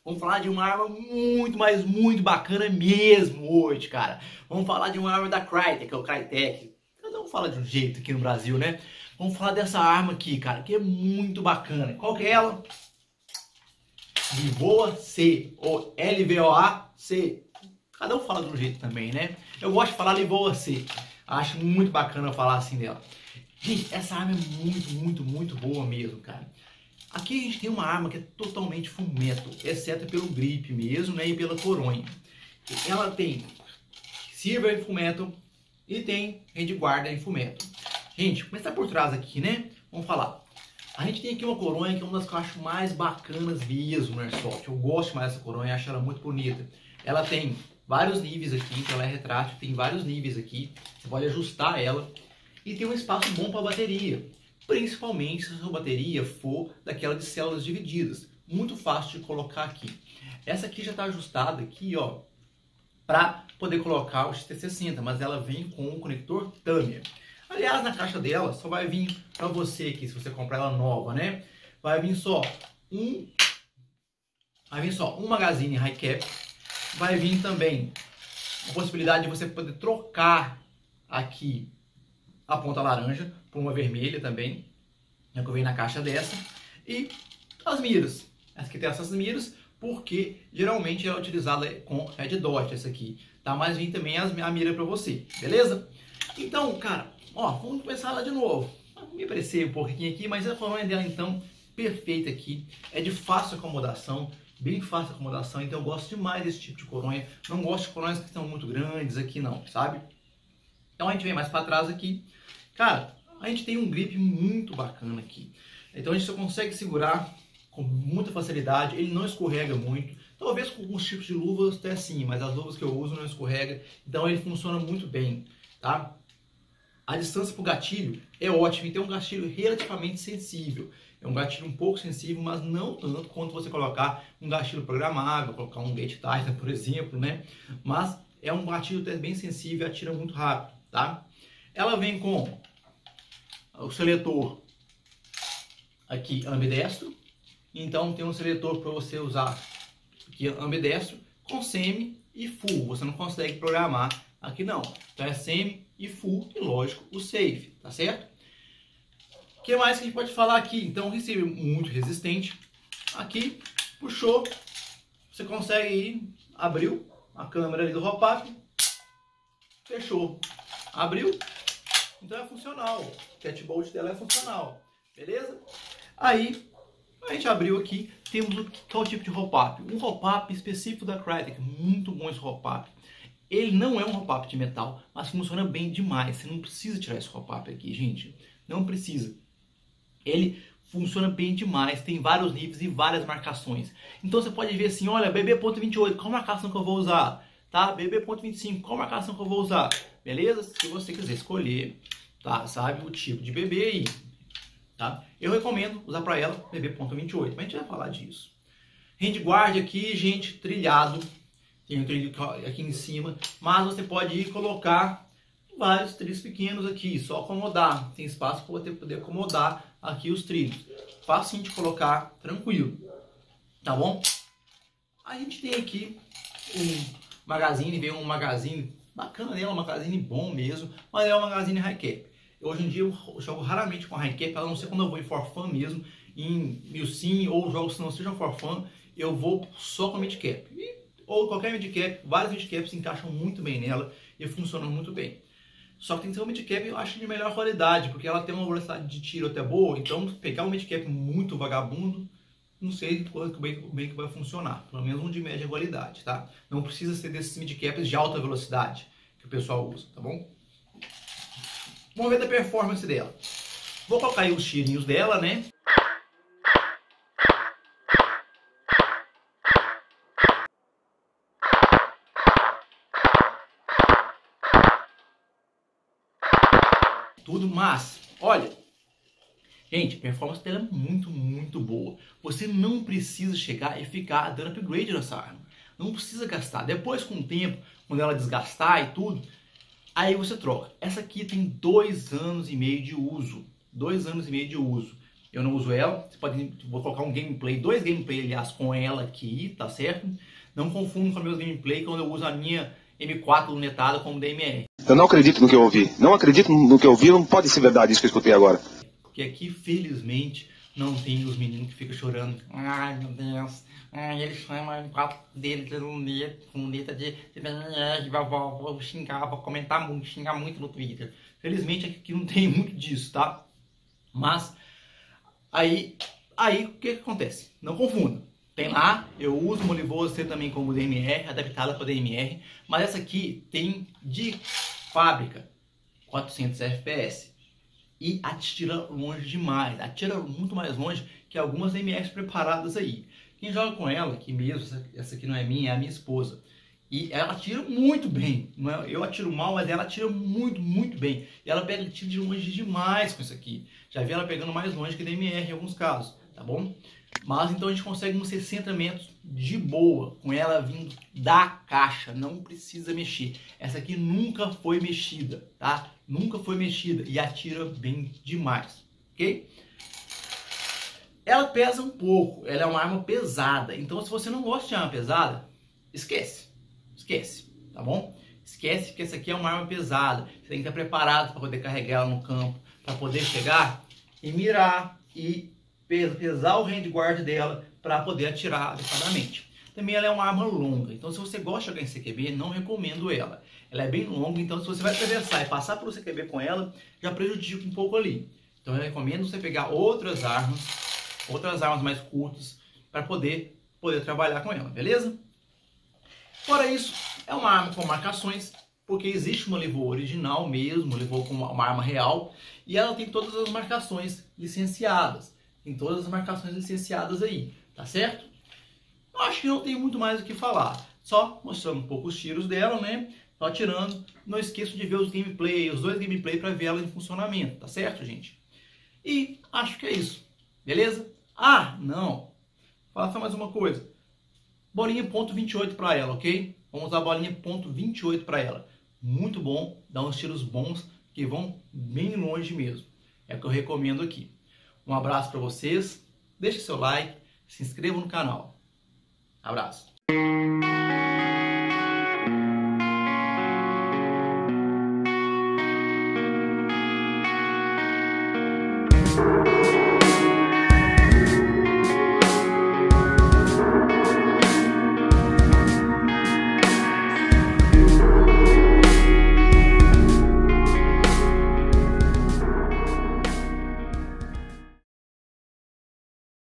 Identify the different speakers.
Speaker 1: Vamos falar de uma arma muito, mas muito bacana mesmo hoje, cara. Vamos falar de uma arma da Crytek, que é o Crytek. Cada um fala de um jeito aqui no Brasil, né? Vamos falar dessa arma aqui, cara, que é muito bacana. Qual que é ela? Livoa C, ou LVOA-C. Cada um fala de um jeito também, né? Eu gosto de falar Livoa C. Acho muito bacana falar assim dela. Gente, essa arma é muito boa mesmo, cara. Aqui a gente tem uma arma que é totalmente fullmetal, exceto pelo grip mesmo, né, e pela coronha. Ela tem silver em fullmetal e tem handguard em fullmetal. Gente, mas tá por trás aqui, né? Vamos falar. A gente tem aqui uma coronha que é uma das que eu acho mais bacanas mesmo no Airsoft. Eu gosto mais dessa coronha, acho ela muito bonita. Ela tem vários níveis aqui, então ela é retrátil, tem vários níveis aqui. Você pode ajustar ela. E tem um espaço bom para bateria. Principalmente se a sua bateria for daquela de células divididas. Muito fácil de colocar aqui. Essa aqui já está ajustada aqui, ó, para poder colocar o XT60, mas ela vem com um conector Tamiya. Aliás, na caixa dela só vai vir para você aqui, se você comprar ela nova, né? Vai vir só um magazine high cap. Vai vir também a possibilidade de você poder trocar aqui a ponta laranja por uma vermelha também, que vem na caixa dessa, e as miras. Essa aqui tem essas miras porque geralmente é utilizada com red dot essa aqui, tá? Mas vem também a mira para você, beleza? Então, cara, ó, vamos começar lá de novo. Me aparecer um pouquinho aqui, mas a coronha dela então perfeita aqui, é de fácil acomodação, bem fácil acomodação, então eu gosto demais desse tipo de coronha. Não gosto de coronhas que estão muito grandes aqui não, sabe? Então a gente vem mais para trás aqui. Cara, a gente tem um grip muito bacana aqui. Então a gente só consegue segurar com muita facilidade, ele não escorrega muito. Talvez com alguns tipos de luvas até sim, mas as luvas que eu uso não escorrega. Então ele funciona muito bem, tá? A distância para o gatilho é ótima e tem um gatilho relativamente sensível. É um gatilho um pouco sensível, mas não tanto quanto você colocar um gatilho programável, colocar um Gate Titan, por exemplo, né? Mas é um gatilho até bem sensível e atira muito rápido, tá? Ela vem com o seletor aqui ambidestro, então tem um seletor para você usar aqui ambidestro com semi e full. Você não consegue programar aqui não, então é semi e full e lógico o safe, tá certo? O que mais que a gente pode falar aqui? Então o receiver muito resistente, aqui puxou, você consegue ir, abriu a câmera ali do hop-up, fechou, abriu. Então é funcional, o catbolt dela é funcional, beleza? Aí, a gente abriu aqui, temos qual tipo de hop-up? Um hop-up específico da Crytek, muito bom esse hop-up. Ele não é um hop-up de metal, mas funciona bem demais, você não precisa tirar esse hop-up aqui, gente, não precisa. Ele funciona bem demais, tem vários níveis e várias marcações. Então você pode ver assim, olha, BB.28, qual marcação que eu vou usar? Tá? BB.25, qual marcação que eu vou usar? Beleza? Se você quiser escolher, tá? Sabe o tipo de BB aí, tá? Eu recomendo usar para ela BB.28, mas a gente vai falar disso. Handguard aqui, gente, trilhado, tem um trilho aqui em cima, mas você pode ir colocar vários trilhos pequenos aqui, só acomodar, tem espaço para você poder acomodar aqui os trilhos, facinho de colocar, tranquilo, tá bom? A gente tem aqui um magazine, vem um magazine bacana nela, um magazine bom mesmo, mas é um magazine high cap. Hoje em dia eu jogo raramente com high cap, a não ser quando eu vou em for fun mesmo, em milsim ou jogos que não sejam for fun, eu vou só com mid cap. Ou qualquer mid cap, vários mid caps se encaixam muito bem nela e funcionam muito bem. Só que tem que ser um mid cap, eu acho de melhor qualidade, porque ela tem uma velocidade de tiro até boa, então pegar um mid cap muito vagabundo, não sei quanto bem que vai funcionar, pelo menos um de média qualidade, tá? Não precisa ser desses mid-caps de alta velocidade que o pessoal usa, tá bom? Vamos ver da performance dela. Vou colocar aí os tirinhos dela, né? Tudo, mas, olha, gente, a performance dela é muito boa. Você não precisa chegar e ficar dando upgrade nessa arma. Não precisa gastar. Depois, com o tempo, quando ela desgastar e tudo, aí você troca. Essa aqui tem 2 anos e meio de uso. 2 anos e meio de uso. eu não uso ela. Você pode, vou colocar um gameplay, 2 gameplay, aliás, com ela aqui, tá certo? Não confundo com meus gameplay quando eu uso a minha M4 lunetada como DMR.
Speaker 2: Eu não acredito no que eu ouvi. Não acredito no que eu ouvi, não pode ser verdade isso que eu escutei agora.
Speaker 1: Porque aqui, felizmente, não tem os meninos que ficam chorando. Ai, meu Deus. Ai, ele chama a M4 dele de luneta de DMR. Vou xingar, vou comentar muito, xingar muito no Twitter. Felizmente, aqui não tem muito disso, tá? Mas, aí o que acontece? Não confunda. Tem lá, eu uso uma Olivose também como DMR, adaptada para DMR, mas essa aqui tem de fábrica 400 FPS e atira longe demais, atira muito mais longe que algumas DMRs preparadas aí. Quem joga com ela, que mesmo, essa aqui não é minha, é a minha esposa, e ela atira muito bem, não é? Eu atiro mal, mas ela atira muito, muito bem, e ela pega tiro de longe demais com isso aqui. Já vi ela pegando mais longe que DMR em alguns casos, tá bom? Mas então a gente consegue uns 60 metros de boa, com ela vindo da caixa, não precisa mexer. Essa aqui nunca foi mexida, tá? Nunca foi mexida e atira bem demais, ok? Ela pesa um pouco, ela é uma arma pesada, então se você não gosta de arma pesada, esquece, tá bom? Esquece que essa aqui é uma arma pesada, você tem que estar preparado para poder carregar ela no campo, para poder chegar e mirar e pesar o handguard dela para poder atirar adequadamente. Também ela é uma arma longa, então se você gosta de jogar em CQB, não recomendo ela. Ela é bem longa, então se você vai atravessar e passar pelo CQB com ela, já prejudica um pouco ali. Então eu recomendo você pegar outras armas mais curtas, para poder trabalhar com ela, beleza? Fora isso, é uma arma com marcações, porque existe uma Olivô original mesmo, Olivô com uma arma real, e ela tem todas as marcações licenciadas. Tem todas as marcações licenciadas aí, tá certo? Eu acho que não tem muito mais o que falar. Só mostrando um pouco os tiros dela, né? Só atirando. Não esqueça de ver os gameplay, os 2 gameplay para ver ela em funcionamento, tá certo, gente? E acho que é isso, beleza? Ah, não. Faça mais uma coisa. Bolinha .28 para ela, ok? Vamos usar a bolinha .28 para ela. Muito bom, dá uns tiros bons que vão bem longe mesmo. É o que eu recomendo aqui. Um abraço para vocês, deixe seu like, se inscreva no canal. Abraço.